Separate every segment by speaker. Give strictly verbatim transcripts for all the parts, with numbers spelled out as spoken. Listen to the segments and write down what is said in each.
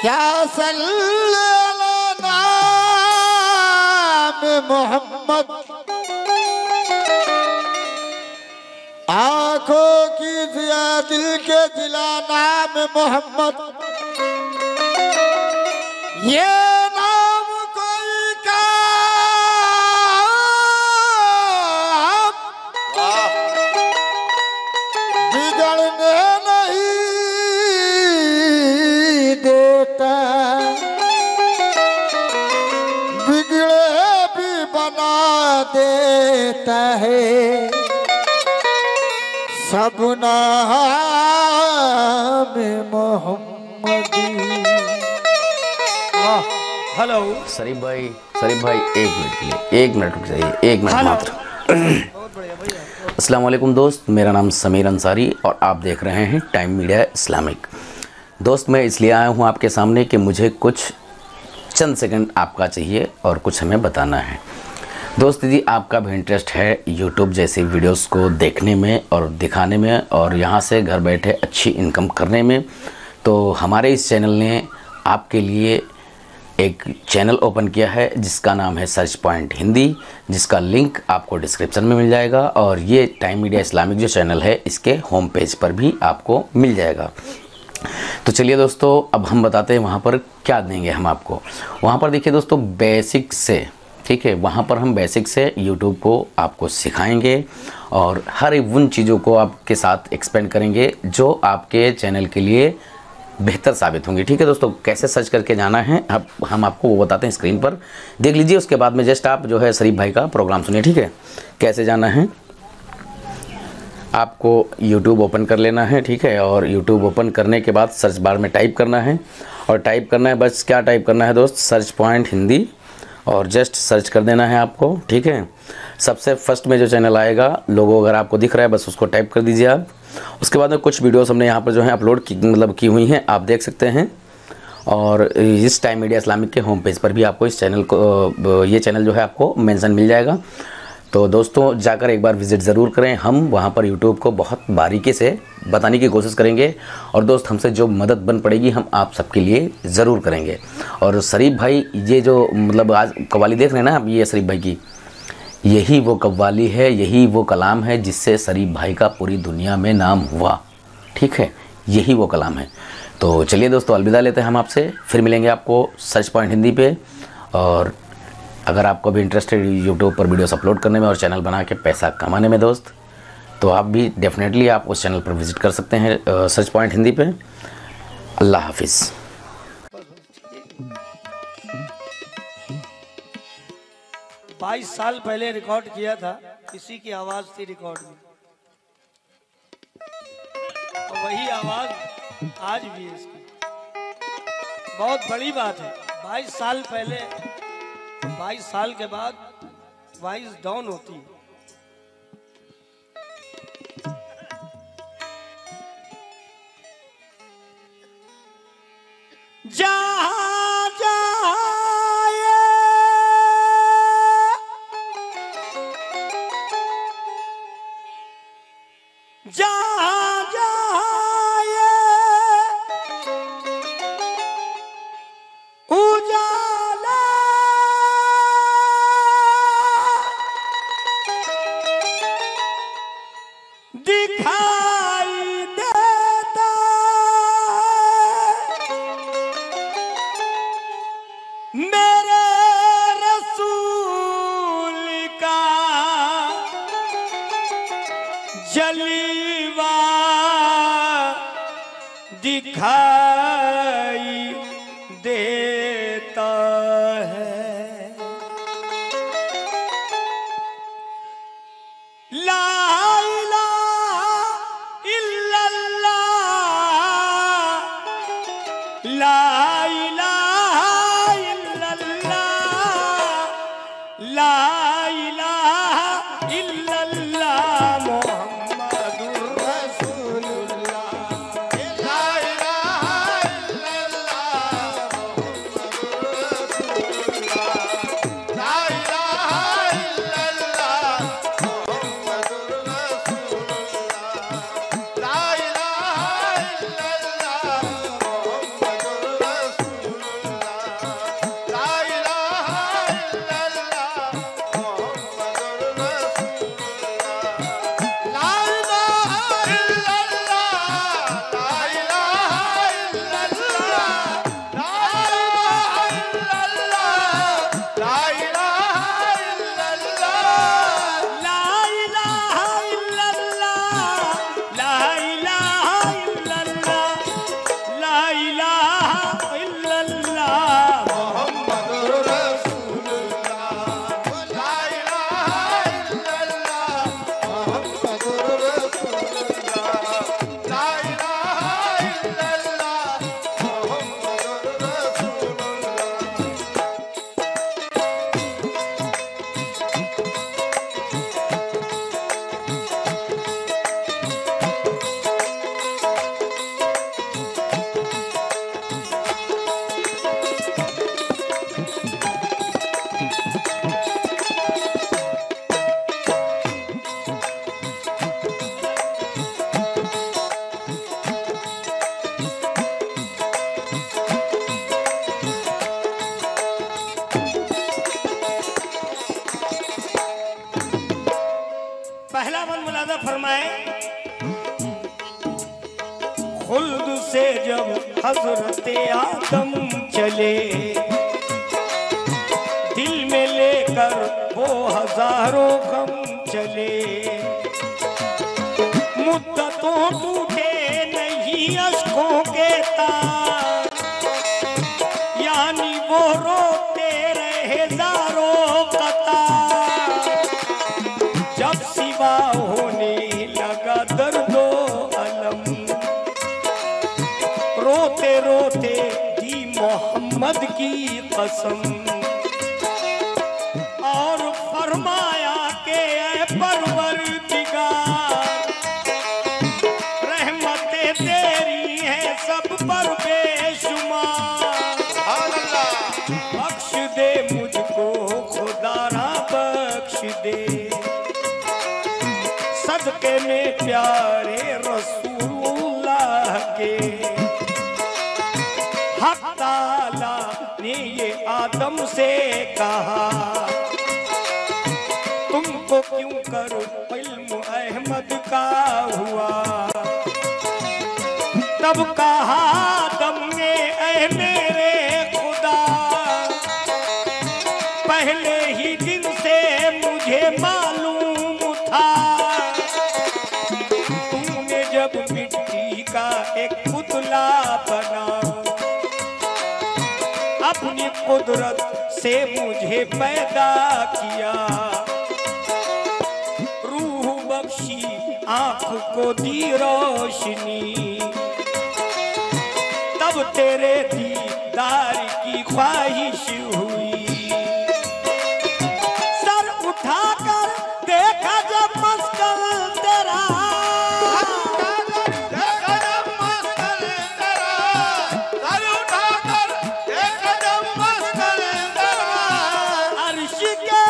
Speaker 1: क्या सल्लल्लाहु नाम मोहम्मद, आंखों की जिया दिल के जिला नाम मोहम्मद। ये नाम कोई काम बिगड़ने नहीं देता, बिगड़े भी बना देता है। सब नाम मोहम्मदी।
Speaker 2: हेलो
Speaker 3: शरीफ भाई, शरीफ भाई एक मिनट के लिए, एक मिनट रुक जाइए, एक मिनट मात्र। अस्सलाम वालेकुम दोस्त, मेरा नाम समीर अंसारी और आप देख रहे हैं टाइम मीडिया इस्लामिक। दोस्त मैं इसलिए आया हूं आपके सामने कि मुझे कुछ चंद सेकंड आपका चाहिए और कुछ हमें बताना है। दोस्त यदि आपका भी इंटरेस्ट है यूट्यूब जैसी वीडियोस को देखने में और दिखाने में और यहाँ से घर बैठे अच्छी इनकम करने में, तो हमारे इस चैनल ने आपके लिए एक चैनल ओपन किया है जिसका नाम है सर्च पॉइंट हिंदी, जिसका लिंक आपको डिस्क्रिप्शन में मिल जाएगा और ये टाइम मीडिया इस्लामिक जो चैनल है इसके होम पेज पर भी आपको मिल जाएगा। तो चलिए दोस्तों अब हम बताते हैं वहाँ पर क्या देंगे हम आपको। वहाँ पर देखिए दोस्तों बेसिक से, ठीक है, वहाँ पर हम बेसिक से यूट्यूब को आपको सिखाएंगे और हर उन चीज़ों को आपके साथ एक्सपेंड करेंगे जो आपके चैनल के लिए बेहतर साबित होंगी। ठीक है दोस्तों, कैसे सर्च करके जाना है अब हम आपको वो बताते हैं, स्क्रीन पर देख लीजिए। उसके बाद में जस्ट आप जो है शरीफ भाई का प्रोग्राम सुनिए। ठीक है, कैसे जाना है, आपको यूट्यूब ओपन कर लेना है। ठीक है, और यूट्यूब ओपन करने के बाद सर्च बार में टाइप करना है और टाइप करना है, बस क्या टाइप करना है दोस्त, सर्च पॉइंट हिंदी, और जस्ट सर्च कर देना है आपको। ठीक है, सबसे फर्स्ट में जो चैनल आएगा लोगो अगर आपको दिख रहा है बस उसको टाइप कर दीजिए आप। उसके बाद में कुछ वीडियोस हमने यहाँ पर जो है अपलोड की मतलब की हुई हैं, आप देख सकते हैं। और इस टाइम मीडिया इस्लामिक के होम पेज पर भी आपको इस चैनल को, ये चैनल जो है आपको मेंशन मिल जाएगा। तो दोस्तों जाकर एक बार विज़िट ज़रूर करें। हम वहाँ पर यूट्यूब को बहुत बारीकी से बताने की कोशिश करेंगे और दोस्त हमसे जो मदद बन पड़ेगी हम आप सबके लिए ज़रूर करेंगे। और शरीफ भाई ये जो मतलब आज कव्वाली देख रहे हैं ना आप, ये शरीफ भाई की यही वो कव्वाली है, यही वो कलाम है जिससे शरीफ भाई का पूरी दुनिया में नाम हुआ। ठीक है, यही वो कलाम है। तो चलिए दोस्तों अलविदा लेते हैं हम आपसे, फिर मिलेंगे आपको सर्च पॉइंट हिंदी पे। और अगर आपको भी इंटरेस्ट है यूट्यूब पर वीडियोस अपलोड करने में और चैनल बना के पैसा कमाने में दोस्त, तो आप भी डेफिनेटली आप उस चैनल पर विज़िट कर सकते हैं सर्च पॉइंट हिंदी पे। अल्लाह हाफिज़।
Speaker 2: बाईस साल पहले रिकॉर्ड किया था, इसी की आवाज थी रिकॉर्ड में और वही आवाज आज भी है इसकी। बहुत बड़ी बात है, बाईस साल पहले, बाईस साल के बाद वॉइस डाउन होती है। जहाँ जाए जहाँ जाए उजाला दिखाई देता मेरे रसूल का जलीवा दिखाई देता है। ला इलाहा इल्लल्लाह, ला इलाहा इल्लल्लाह, ला इलाहा इल्लल्लाह मोहम्मदुर रसूलुल्लाह, ला इलाहा खुल्द से जब हजरते आदम चले, दिल में लेकर वो हजारों गम चले। मुद्दतों टूटे नहीं अश्कों के तार, यानी वो रोते रहे हजारों कतार। जब सिवा होने लगा दर्दो अलम, रोते रोते दी मोहम्मद की कसम। और फरमाया के ऐ परवरदिगार, रहमतें तेरी हैं सब पर बेशुमार। बख्श दे मुझको खुदारा बख्श दे, सदके में प्यारे रसूलुल्लाह के। हक ताला ने ये आदम से कहा, तुमको क्यों कर इल्म अहमद का हुआ। तब कहा आदम ने ऐ मेरे खुदा, पहले ही दिन से मुझे मालूम था। तुमने जब मिट्टी का एक पुतला बना, अपनी कुदरत से मुझे पैदा किया। रूह बख्शी आँख को दी रोशनी, तब तेरे दीदार की ख्वाहिश हुई। सर उठाकर देखा जब मस्कल तेरा,
Speaker 1: देखा जब मस्कल तेरा, सर उठाकर देखा जब मस्कल तेरा।
Speaker 2: अर्श के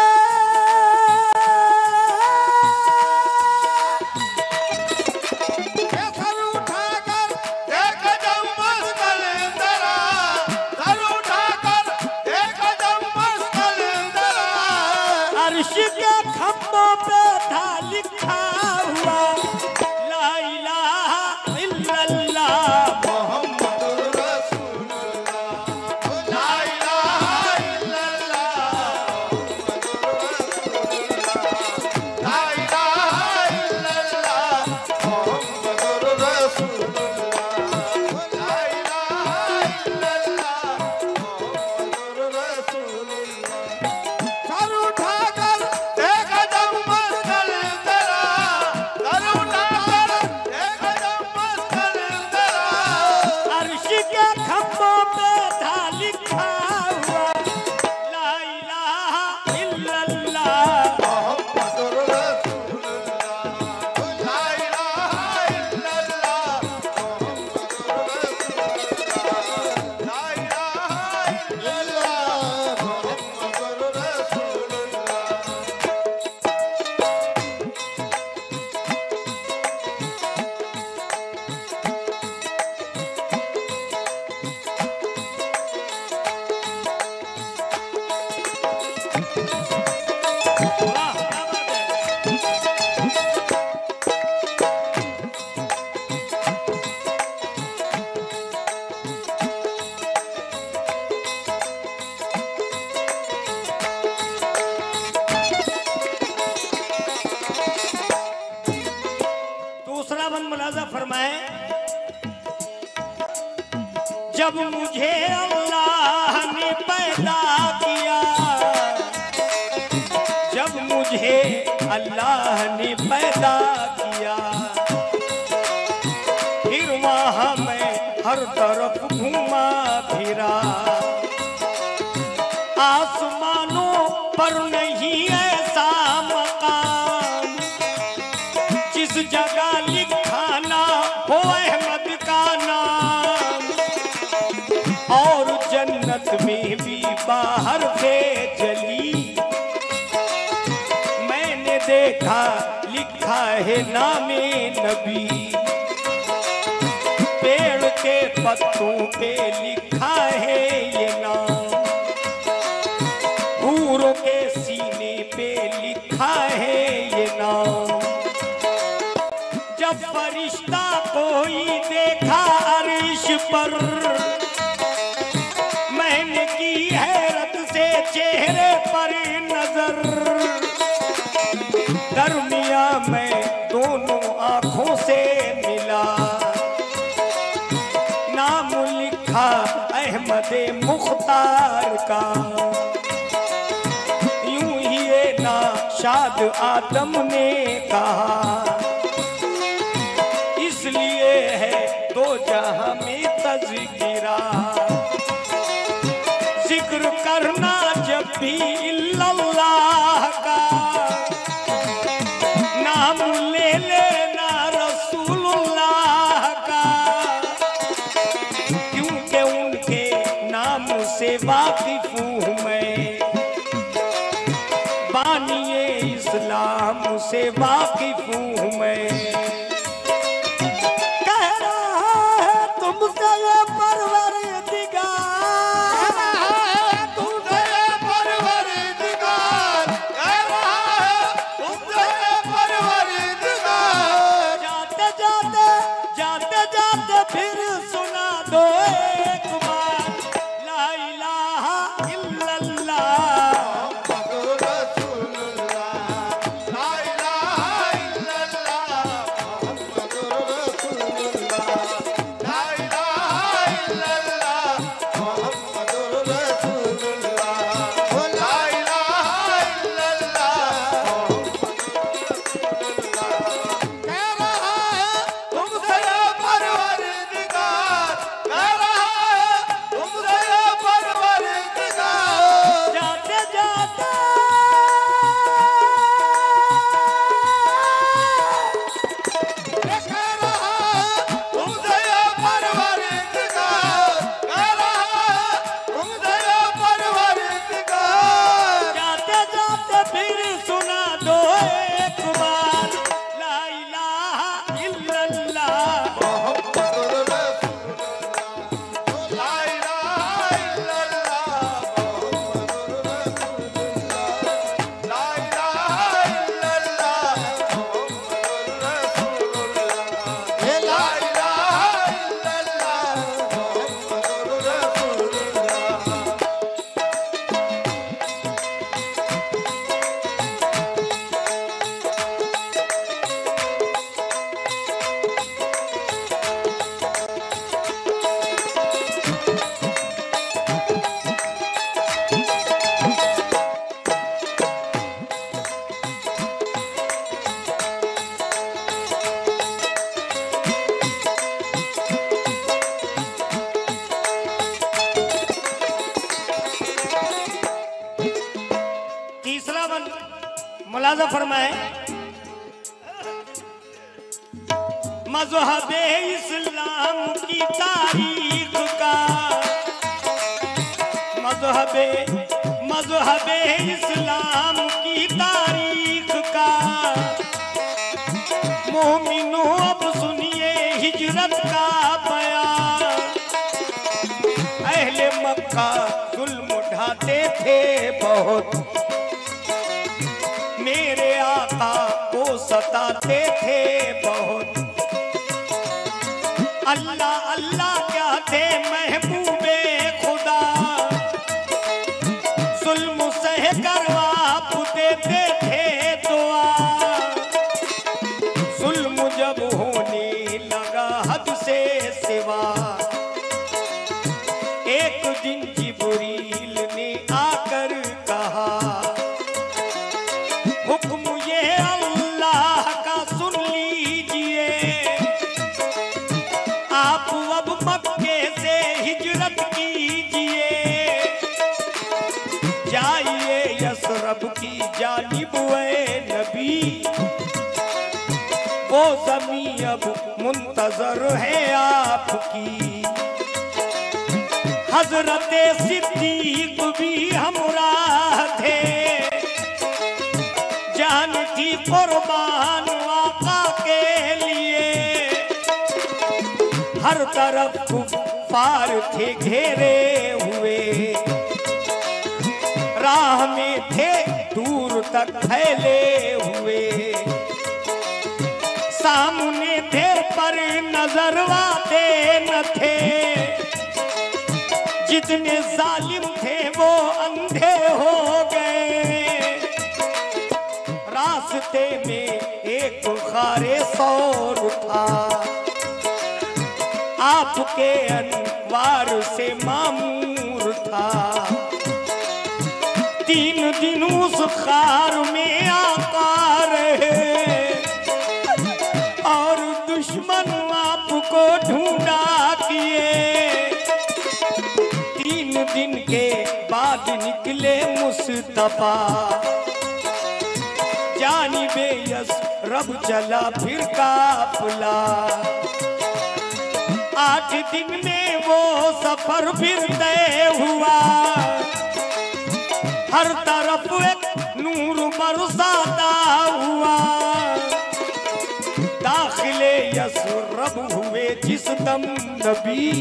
Speaker 1: सर उठाकर देखा जब मस्कल तेरा, सर उठाकर देखा जब मस्कल तेरा।
Speaker 2: अर्श के खम्भों पे था लिखा हुआ, ला इलाहा इल्लल्लाह
Speaker 1: मोहम्मदुर रसूलुल्लाह, ला इलाहा इल्लल्लाह मोहम्मदुर रसूलुल्लाह, ला इलाहा इल्लल्लाह मोहम्मदुर रसूलुल्लाह। सर उठाकर देखा जब मस्कल तेरा, सर उठाकर देखा जब मस्कल तेरा।
Speaker 2: अर्श के खम्भों पे था लिखा हुआ, ला इलाहा इल्लल्लाह
Speaker 1: मोहम्मदुर रसूलुल्लाह, ला इलाहा इल्लल्लाह मोहम्मदुर रसूलुल्लाह, ला इलाहा इल्लल्लाह मोहम्मदुर रसूलुल्लाह।
Speaker 2: वाह, क्या बात है। दूसरा बंद मुलाजा फरमाए, जब मुझे अल्लाह ने पैदा किया, जब मुझे अल्लाह ने पैदा किया, फिर वहाँ मैं हर तरफ घूमा फिरा। आसमानों पर नहीं ऐसा मकाम, जिस जगह लिखा ना हो अहमद का नाम। और जन्नत में भी बाहर से जली, मैंने देखा लिखा है नामे नबी। पेड़ के पत्तों पे लिखा है ये नाम, हूरों के सीने पे लिखा है ये नाम। जब फरिश्ता कोई देख पर मैंने की हैरत से चेहरे पर नजर, दरमिया में दोनों आंखों से मिला, नाम लिखा अहमद मुख्तार का। यूं ही ये नाशाद आदम ने कहा, इसलिए है दो जहां में तज़किरा, जिक्र करना जब भी इल्लल्लाह का, नाम ले लेना रसूलुल्लाह का, क्योंकि उनके नाम से वाकिफ हूँ मैं, बानिए इस्लाम से वाकिफ हूँ मैं।
Speaker 1: कह रहा है तुमसे ये परवरदिगार, तुमसे ये परवरदिगार, कह रहा है तुमसे ये परवरदिगार।
Speaker 2: जाते जाते जाते जाते फिर सुना दो एक बार, ला इलाहा इल्लल्लाह
Speaker 1: मुहम्मदुर रसूलुल्लाह, ला इलाहा इल्लल्लाह, मुहम्मदुर रसूलुल्लाह, ला इलाहा इल्लल्लाह, मुहम्मदुर रसूलुल्लाह, ओ ला इलाहा इल्लल्लाह, कह रहा है तुमसे ये परवरदिगार, कह रहा है तुमसे ये परवरदिगार।
Speaker 2: जाते जाते
Speaker 1: कह रहा है तुमसे ये परवरदिगार, कह रहा है तुमसे ये परवरदिगार।
Speaker 2: जाते जाते फिर सुना दो एक बार, ला इलाहा इल्लल्लाह
Speaker 1: मुहम्मदुर रसूलुल्लाह, ला इलाहा इल्लल्लाह, मुहम्मदुर रसूलुल्लाह, ला इलाहा इल्लल्लाह, मुहम्मदुर रसूलुल्लाह, हे ला इलाहा इल्लल्लाह, मुहम्मदुर रसूलुल्लाह।
Speaker 2: तीसरा वन मुलाजा फरमाए, मज़हब इस्लाम की तारीख का, मज़हब मज़हब इस्लाम की तारीख का, मोमिनो अब सुनिए हिजरत का बयान। अहले मक्का जुल्म उठाते थे बहुत, मेरे आका को सताते थे बहुत, अल्लाह अल्लाह क्या थे महबूबे खुदा, जुल्म सह कर आप देते थे दुआ। जुल्म जब होने लगा हद से सिवा, एक दिन जिब्रील ने आकर कहा, हुक्म ये अल्लाह का सुन लीजिए, आप अब मक्के से हिजरत कीजिए, जाइए यसरब की जानिब ए नबी, वो ज़मीं अब मुंतजर है आपकी। हजरत सिद्दीक भी हमराह थे, जान थी कुर्बान आका के लिए, हर तरफ कुफ्फार थे घेरे हुए, राह में थे दूर तक फैले हुए, सामने थे पर नजर नजरवाते न थे, जितने जालिम थे वो अंधे हो गए। रास्ते में एक खारे सौर था, आपके अनवार से मामूर था। तीन दिन उस खार में आका रहे और दुश्मन आपको ढूंढा किए। तीन दिन के बाद निकले मुस्तफा, जानिबे यसरब चला फिर काफिला। आठ दिन में वो सफर फिर तय हुआ, हर तरफ एक नूर बरसाता हुआ। दाखिले यसरब हुए जिस दम नबी,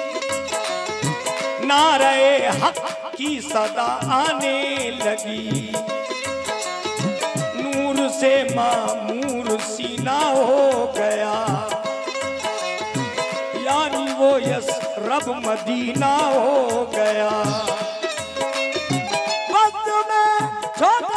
Speaker 2: नारे हक की सदा आने लगी। नूर से मामूर सीना हो गया, यानी वो यसरब मदीना हो गया। छोटा